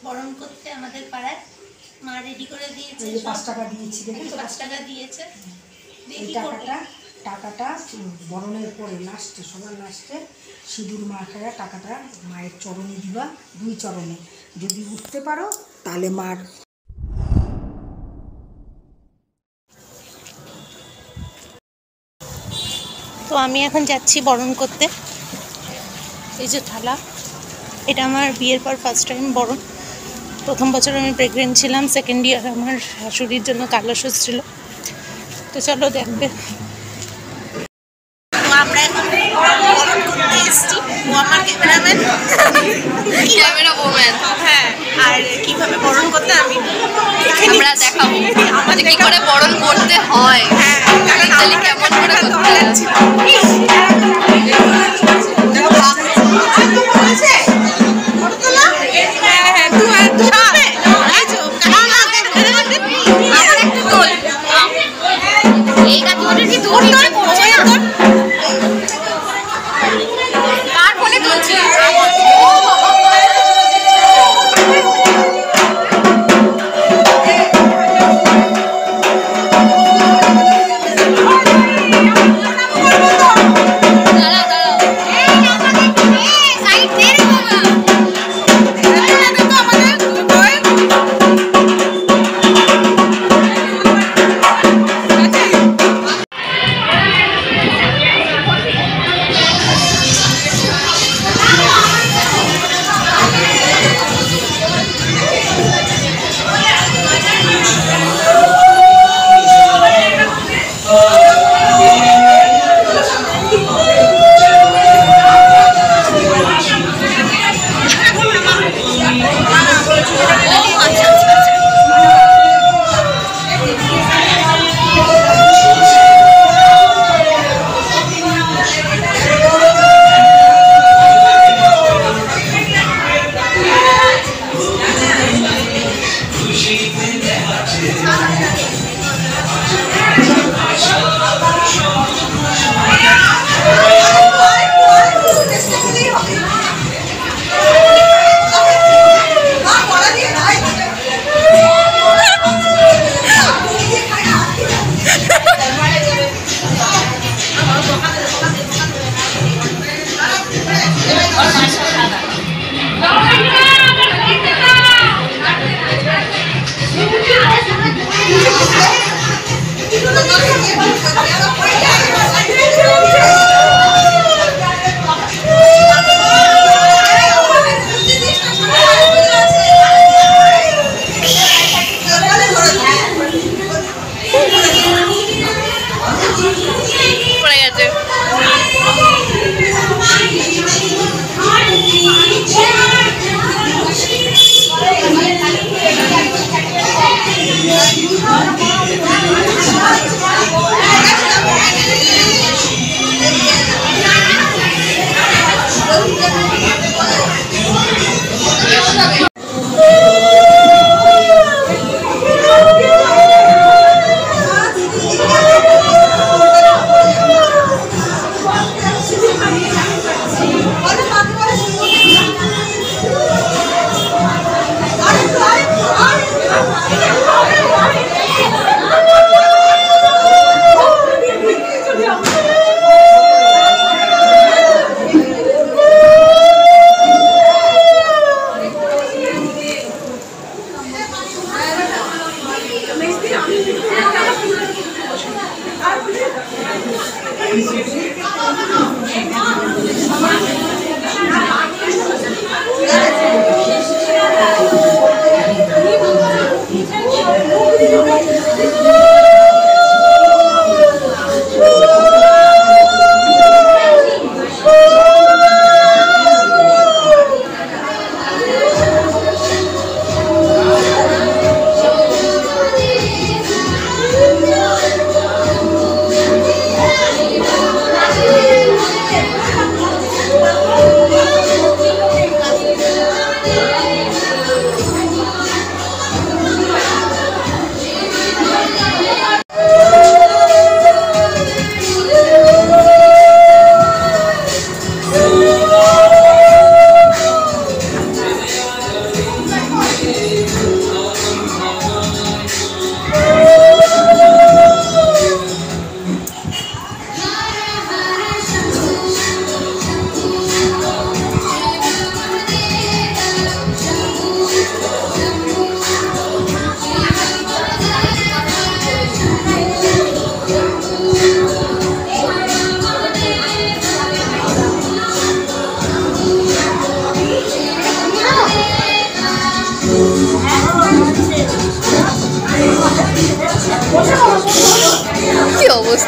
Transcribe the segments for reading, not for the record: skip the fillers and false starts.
বরণ করতে আমাদের পাড়ায় মা রেডি করে দিয়েছে। 5 টাকা দিয়েছি, দেখেছো? 5 টাকা দিয়েছে। এই টাকাটা বরণের পরে লাস্টে, সবার লাস্টে সিঁদুর মাখায়া টাকাটা মায়ের চরণে দিবা, 2 চরণে। যদি উঠতে পারো তাহলে মার। তো আমি এখন যাচ্ছি বরণ করতে। এই যে থালা, এটা আমার বিয়ের পর ফার্স্ট টাইম বরণ। প্রথম বছর আমি প্রেগনেন্ট ছিলাম, সেকেন্ড ইয়ার আমার শাশুড়ির জন্য কালশোজ ছিল। তো চলো দেখবে। আমরা এখন বরণ করতে এসেছি। ও আমার ক্যামেরাম্যান, ক্যামেরা ওম্যান। হ্যাঁ, আর কিভাবে বরণ করতে আমি আমরা দেখাবো, আমাদের কি করে বরণ করতে হয়। হ্যাঁ, কারণ কেমন করে করতে লাগছে।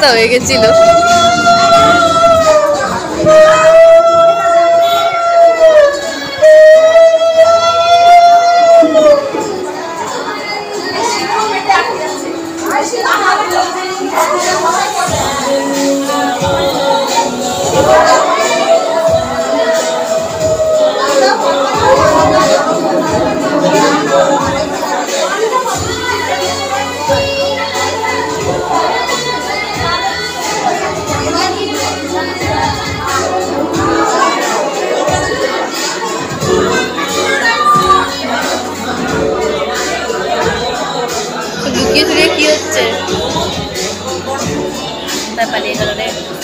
অবস্থা হয়ে গেছিল। লুকিয়ে চুরিয়ে কি হচ্ছে? পালিয়ে গেল রে।